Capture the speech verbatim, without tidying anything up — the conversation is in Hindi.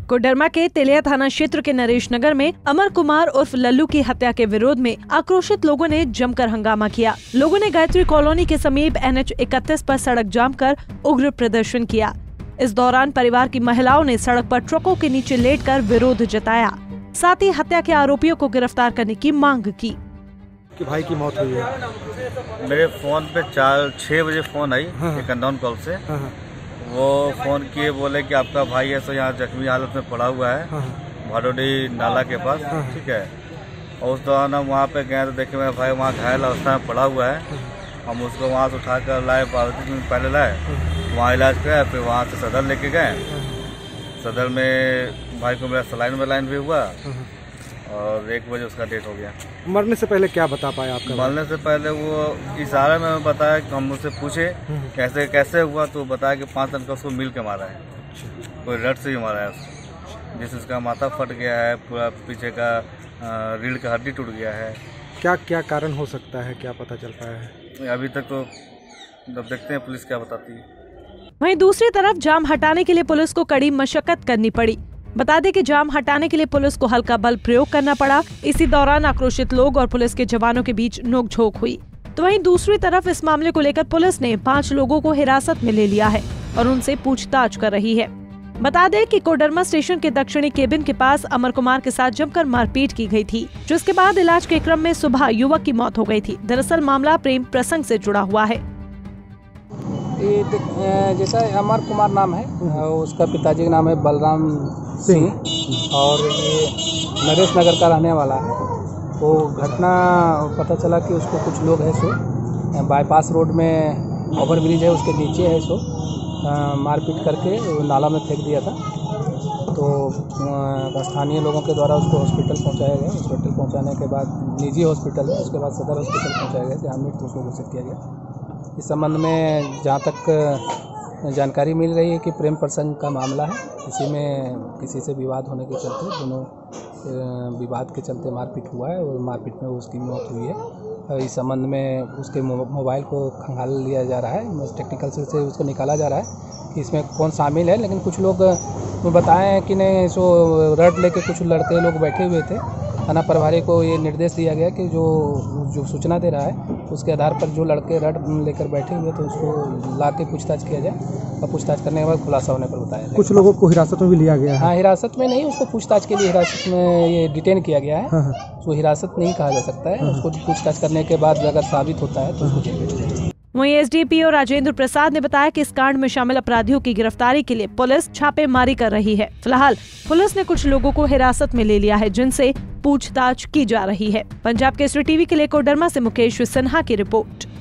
कोडरमा के तेलिया थाना क्षेत्र के नरेश नगर में अमर कुमार उर्फ लल्लू की हत्या के विरोध में आक्रोशित लोगों ने जमकर हंगामा किया। लोगों ने गायत्री कॉलोनी के समीप एन एच इकतीस पर सड़क जाम कर उग्र प्रदर्शन किया। इस दौरान परिवार की महिलाओं ने सड़क पर ट्रकों के नीचे लेटकर विरोध जताया। साथ ही हत्या के आरोपियों को गिरफ्तार करने की मांग की। कि भाई की मौत हुई है। मेरे फोन पे चार छह बजे फोन आई हाँ। एक अननोन कॉल से। हाँ। वो फोन किए, बोले कि आपका भाई है सो यहाँ जख्मी हालत में पड़ा हुआ है हाँ। भाडोडी नाला के पास। हाँ। ठीक है। और उस दौरान हम वहाँ पे गए तो देखे मेरा भाई वहाँ घायल अवस्था में पड़ा हुआ है। हम उसको वहाँ से उठा कर लाए, बारह दिन पहले लाए, वहाँ इलाज कराया, फिर वहाँ से सदर लेके गए। सदर में भाई को मेरा सलाइन वलाइन भी हुआ और एक बजे उसका डेथ हो गया। मरने से पहले क्या बता पाया आपका? मरने से पहले वो इशारे में बताया कि हम उससे पूछे कैसे कैसे हुआ, तो बताया कि पाँच दिन का उसको मिल के मारा है, कोई रड से ही मारा है उसको, जिससे उसका माथा फट गया है, पूरा पीछे का रीढ़ का हड्डी टूट गया है। क्या क्या कारण हो सकता है, क्या पता चल पाया है? अभी तक तो जब देखते हैं पुलिस क्या बताती है। वहीं दूसरी तरफ जाम हटाने के लिए पुलिस को कड़ी मशक्कत करनी पड़ी। बता दें कि जाम हटाने के लिए पुलिस को हल्का बल प्रयोग करना पड़ा। इसी दौरान आक्रोशित लोग और पुलिस के जवानों के बीच नोकझोंक हुई। तो वहीं दूसरी तरफ इस मामले को लेकर पुलिस ने पाँच लोगों को हिरासत में ले लिया है और उनसे पूछताछ कर रही है। बता दें कि कोडरमा स्टेशन के दक्षिणी केबिन के पास अमर कुमार के साथ जमकर मारपीट की गई थी, जिसके बाद इलाज के क्रम में सुबह युवक की मौत हो गई थी। दरअसल मामला प्रेम प्रसंग से जुड़ा हुआ है। ये जैसा अमर कुमार नाम है, उसका पिताजी का नाम है बलराम सिंह और ये नरेश नगर का रहने वाला है। वो घटना पता चला कि उसको कुछ लोग है सो बाईपास रोड में ओवर ब्रिज है उसके नीचे है सो मारपीट करके नाला में फेंक दिया था। तो स्थानीय लोगों के द्वारा उसको हॉस्पिटल पहुंचाया गया। हॉस्पिटल पहुंचाने के बाद निजी हॉस्पिटल है, उसके बाद सदर हॉस्पिटल पहुंचाया गया जहाँ मृत उसको घोषित किया गया। इस संबंध में जहाँ तक जानकारी मिल रही है कि प्रेम प्रसंग का मामला है, इसी में किसी से विवाद होने के चलते दोनों विवाद के चलते मारपीट हुआ है और मारपीट में उसकी मौत हुई है। इस संबंध में उसके मोबाइल को खंगाल लिया जा रहा है, टेक्निकल से उसको निकाला जा रहा है कि इसमें कौन शामिल है। लेकिन कुछ लोग बताए हैं कि नहीं सो रड लेके कुछ लड़के लोग बैठे हुए थे। थाना प्रभारी को ये निर्देश दिया गया कि जो जो सूचना दे रहा है उसके आधार पर जो लड़के रड लेकर बैठे हुए तो उसको ला के पूछताछ किया जाए और पूछताछ करने के बाद खुलासा होने पर बताया जाए। कुछ लोगों को हिरासत में भी लिया गया है? हाँ, हिरासत में नहीं, उसको पूछताछ के लिए हिरासत में ये डिटेन किया गया है। हाँ। उसको हिरासत नहीं कहा जा सकता है। उसको पूछताछ करने के बाद अगर साबित होता है तो उसको जेल भेजा जाएगा। वहीं S D P O Rajendra Prasad ने बताया कि इस कांड में शामिल अपराधियों की गिरफ्तारी के लिए पुलिस छापेमारी कर रही है। फिलहाल पुलिस ने कुछ लोगों को हिरासत में ले लिया है, जिनसे पूछताछ की जा रही है। पंजाब केसरी टीवी के लिए कोडरमा से मुकेश सिन्हा की रिपोर्ट।